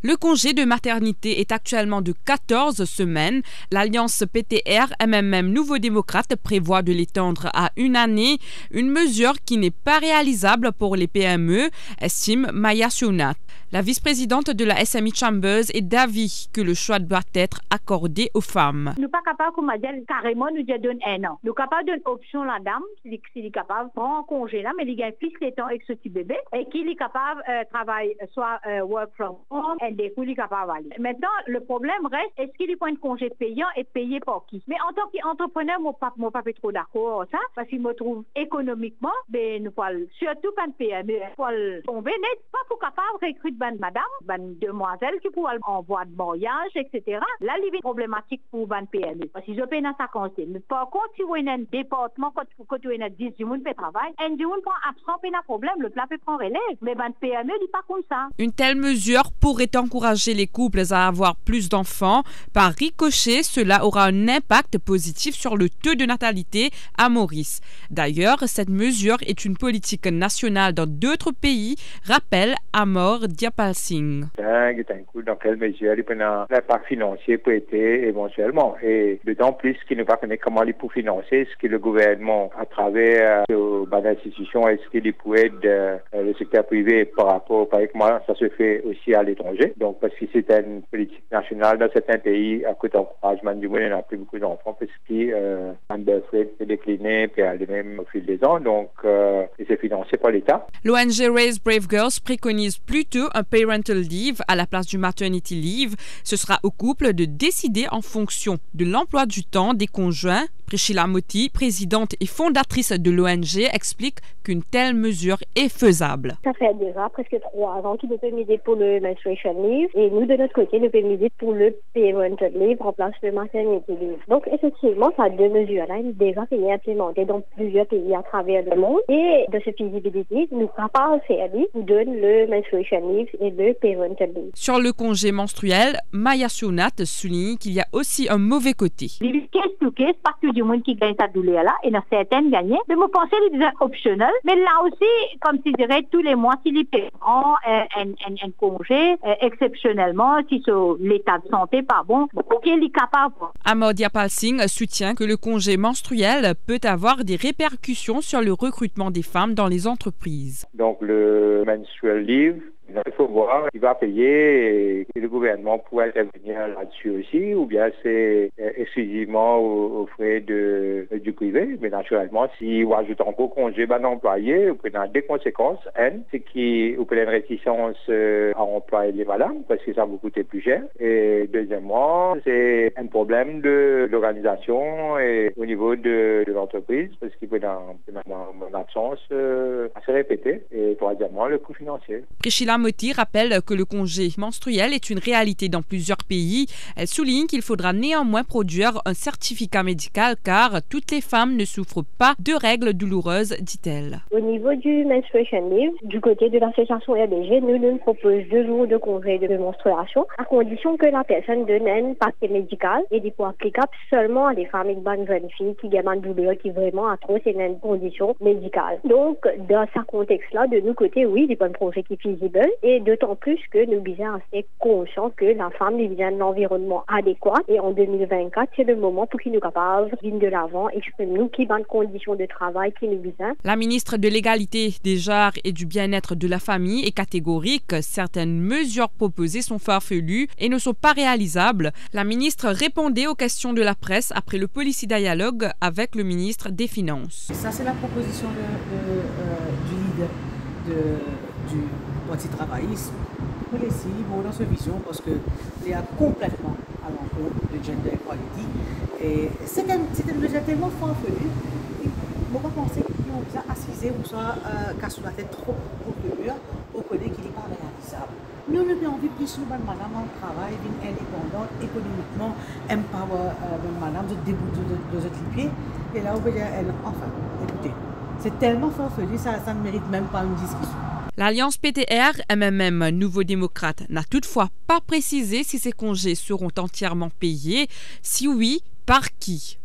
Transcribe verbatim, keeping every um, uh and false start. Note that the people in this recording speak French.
Le congé de maternité est actuellement de quatorze semaines. L'Alliance P T R M M M Nouveau Démocrate prévoit de l'étendre à une année, une mesure qui n'est pas réalisable pour les P M E, estime Maya Sionat. La vice-présidente de la S M I Chambers est d'avis que le choix doit être accordé aux femmes. Nous ne sommes pas capables, comme dire, carrément nous donner un an. Nous sommes capables d'une option la dame, s'il est capable de prendre un congé là, mais il gagne plus les temps avec ce petit bébé et qu'il est capable de euh, travailler, soit euh, work from home, et des coups, il est capable d'aller. Maintenant, le problème reste, est-ce qu'il est point de congé payant et payé par qui? Mais en tant qu'entrepreneur, mon papa, mon papa est trop d'accord ça, parce qu'il me trouve économiquement, ben, nous pouvons, surtout quand P M E, pour tomber net, pas pour capable de recruter ben madame, ben demoiselle qui pourraient envoyer de mariage, et cetera. Là, il y a une problématique pour ben P M E. Parce que je paye dans sa conseil. Mais par contre, si vous avez un département, quand vous avez dix du monde fait travail, un du monde prend absent, pas un problème, le plat peut prendre relève. Mais ben P M E, il n'est pas comme ça. Une telle mesure pourrait encourager les couples à avoir plus d'enfants. Par ricochet, cela aura un impact positif sur le taux de natalité à Maurice. D'ailleurs, cette mesure est une politique nationale dans d'autres pays, rappelle Amor Diapal-Singh. Dans quelle mesure il peut l'impact financier peut être éventuellement. Et d'autant plus qu'il ne va pas connaître comment il peut financer ce que le gouvernement, à travers euh, l'institution, est-ce qu'il pourrait aider euh, le secteur privé par rapport, par exemple, ça se fait aussi à l'étranger. Donc, parce que c'est une politique nationale dans certains pays, à côté d'encouragement du monde, il n'y a plus beaucoup d'enfants parce que euh, un birth est décliné, puis elle est même au fil des ans. Donc, euh, c'est financé par l'État. L'O N G Raise Brave Girls préconise plutôt un parental leave à la place du maternity leave. Ce sera au couple de décider en fonction de l'emploi du temps des conjoints. Priscilla Moti, présidente et fondatrice de l'O N G, explique qu'une telle mesure est faisable. Ça fait déjà presque trois ans qu'ils nous peuvent m'aider pour le menstruation leave et nous, de notre côté, nous pouvons m'aider pour le parental leave en place le maternity leave. Donc, effectivement, ça a deux mesures-là, il est déjà fini implémenté dans plusieurs pays à travers le monde et de cette visibilité, nous capables de faire nous donne le menstruation leave et le parental leave. Sur le congé menstruel, Maya Sionat souligne qu'il y a aussi un mauvais côté. Il case to case, parce que du monde qui gagne sa douleur là, et dans certaines gagnent. Mais moi, pensais que c'est optionnel. Mais là aussi, comme tu dirais, tous les mois, s'il paie un, un, un, un congé, euh, exceptionnellement, si l'état de santé pas bon, ok, il est capable. Amor Diapal-Singh soutient que le congé menstruel peut avoir des répercussions sur le recrutement des femmes dans les entreprises. Donc, le menstrual leave, il faut voir, il va payer et le gouvernement pourrait intervenir là-dessus aussi, ou bien c'est exclusivement aux, aux frais de, du privé. Mais naturellement, si on ajoute encore congé à l'employé, on a des conséquences. Un, c'est qu'il y a une réticence à employer les madames parce que ça va coûter plus cher. Et deuxièmement, c'est un problème de l'organisation et au niveau de, de l'entreprise parce qu'il peut y avoir une absence assez répétée. Et troisièmement, le coût financier. Priscilla Moti rappelle que le congé menstruel est une réalité dans plusieurs pays. Elle souligne qu'il faudra néanmoins produire un certificat médical car toutes les femmes ne souffrent pas de règles douloureuses, dit-elle. Au niveau du menstruation leave, du côté de l'association R B G, nous nous proposons deux jours de congé de menstruation à condition que la personne donne un paquet médical et des points applicables seulement à des femmes et bonnes jeunes filles qui gagnent une douleur qui vraiment atroce et une condition médicale. Donc, dans ce contexte-là, de nos côtés, oui, des bonnes projets qui sont visibles. Et d'autant plus que nous sommes assez conscients que la femme vient d'un environnement adéquat. Et en deux mille vingt-quatre, c'est le moment pour qu'il nous capable de venir de l'avant, exprimer nous qui bonnes conditions de travail qui nous besoin. La ministre de l'Égalité, des Genres et du Bien-être de la Famille est catégorique. Certaines mesures proposées sont farfelues et ne sont pas réalisables. La ministre répondait aux questions de la presse après le policy dialogue avec le ministre des Finances. Ça, c'est la proposition de, de, euh, du leader de, du Parti travailliste pour les cibles, dans ce vision, parce qu'il y a complètement à l'encontre de gender equality. Et c'est une mesure tellement farfelue, on va penser qu'ils ont bien assisé ou soit euh, cassé la tête trop pour le mur, on connaît qu'il n'est pas réalisable. Nous, nous avons envie plus de madame en travail, d'une indépendante, économiquement, empower euh, madame de début de notre pied. Et là, on peut dire, enfin, écoutez, c'est tellement farfelu, ça, ça ne mérite même pas une discussion. L'Alliance P T R M M M Nouveau Démocrate n'a toutefois pas précisé si ces congés seront entièrement payés. Si oui, par qui?